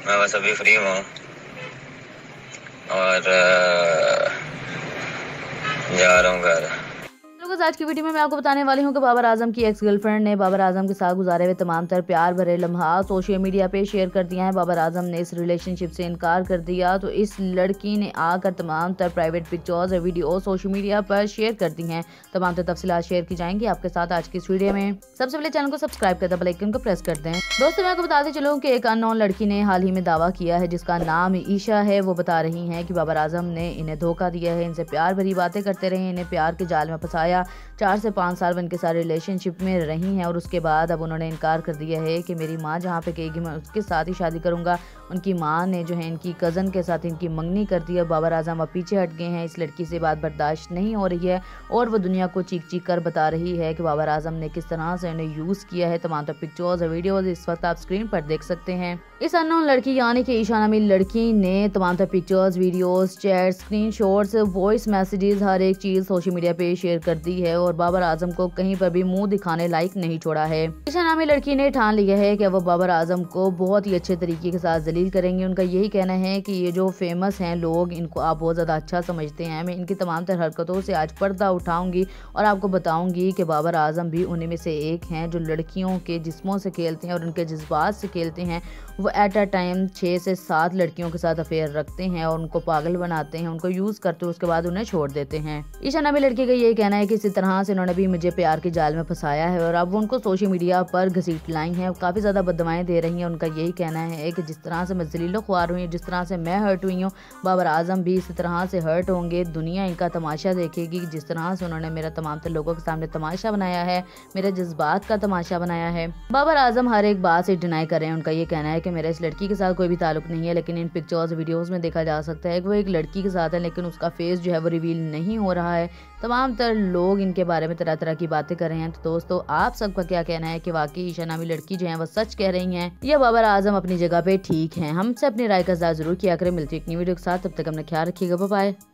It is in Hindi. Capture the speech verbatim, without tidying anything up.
मैं बस अभी फ्री हूँ और अ, जा रहा हूँ घर। आज की वीडियो में मैं आपको बताने वाली हूं कि बाबर आजम की एक्स गर्लफ्रेंड ने बाबर आजम के साथ गुजारे हुए तमाम तर प्यार भरे लम्हा सोशल मीडिया पे शेयर कर दिया है। बाबर आजम ने इस रिलेशनशिप से इनकार कर दिया तो इस लड़की ने आकर तमाम तर प्राइवेट पिक्चर्स और वीडियो सोशल मीडिया पर शेयर कर दी हैं। तमाम तर तफसीलात शेयर की जाएंगी आपके साथ आज की इस वीडियो में। सबसे पहले चैनल को सब्सक्राइब कर बेल आइकन को प्रेस कर दें। दोस्तों मैं आपको बताते चलूं कि एक अननोन लड़की ने हाल ही में दावा किया है जिसका नाम ईशा है। वो बता रही है कि बाबर आजम ने इन्हें धोखा दिया है, इनसे प्यार भरी बातें करते रहे, इन्हें प्यार के जाल में फंसाया। चार से पाँच साल उनके साथ रिलेशनशिप में रही हैं और उसके बाद अब उन्होंने इनकार कर दिया है कि मेरी माँ जहाँ पे कहेगी मैं उसके साथ ही शादी करूँगा। उनकी माँ ने जो है इनकी कज़न के साथ इनकी मंगनी कर दी है। बाबर आजम अब पीछे हट गए हैं। इस लड़की से बात बर्दाश्त नहीं हो रही है और वो दुनिया को चीख चीख कर बता रही है कि बाबर आजम ने किस तरह से उन्हें यूज़ किया है। तमाम तो पिक्चर्स और वीडियोज़ इस वक्त आप स्क्रीन पर देख सकते हैं। इस अननोन लड़की यानी कि ईशा नामी लड़की ने तमाम तर pictures, videos, chat, screenshots, voice messages हर एक चीज़ सोशल मीडिया पे शेयर कर दी है और बाबर आजम को कहीं पर भी मुंह दिखाने लायक नहीं छोड़ा है। ईशा नामी लड़की ने ठान लिया है कि वो बाबर आजम को बहुत ही अच्छे तरीके के साथ जलील करेंगे। उनका यही कहना है कि ये जो फेमस हैं लोग, इनको आप बहुत ज़्यादा अच्छा समझते हैं, मैं इनकी तमाम तर हरकतों से आज पर्दा उठाऊंगी और आपको बताऊंगी कि बाबर आजम भी उन्हीं में से एक हैं जो लड़कियों के जिस्मों से खेलते हैं और उनके जज्बात से खेलते हैं। वो एट अ टाइम छः से सात लड़कियों के साथ अफेयर रखते हैं और उनको पागल बनाते हैं, उनको यूज़ करते हैं, उसके बाद उन्हें छोड़ देते हैं। ईशा नामी लड़की का यही कहना है कि इसी तरह से उन्होंने भी मुझे प्यार के जाल में फंसाया है और अब वो उनको सोशल मीडिया पर घसीट लाई हैं, काफ़ी ज़्यादा बददुआएं दे रही हैं। उनका यही कहना है कि जिस तरह से मैं जलीलो ख्वार हुई, जिस तरह से मैं हर्ट हुई हूँ, बाबर आजम भी इसी तरह से हर्ट होंगे। दुनिया इनका तमाशा देखेगी जिस तरह से उन्होंने मेरा तमाम तर लोगों के सामने तमाशा बनाया है, मेरे जज्बात का तमाशा बनाया है। बाबर आजम हर एक बात से डिनाई कर रहे हैं। उनका ये कहना है कि मेरा इस लड़की के साथ कोई भी ताल्लुक नहीं है, लेकिन इन पिक्चर्स वीडियोस में देखा जा सकता है कि वो एक लड़की के साथ है, लेकिन उसका फेस जो है वो रिवील नहीं हो रहा है। तमाम तर लोग इनके बारे में तरह तरह की बातें कर रहे हैं। तो दोस्तों आप सबका क्या कहना है कि वाकई ईशा नामी लड़की जो है वो सच कह रही हैं या बाबर आजम अपनी जगह पे ठीक हैं? हमसे अपनी राय का इज़हार जरूर किया करें। मिलती है एक नई वीडियो के साथ, तब तक अपना ख्याल रखिएगा। Bye bye.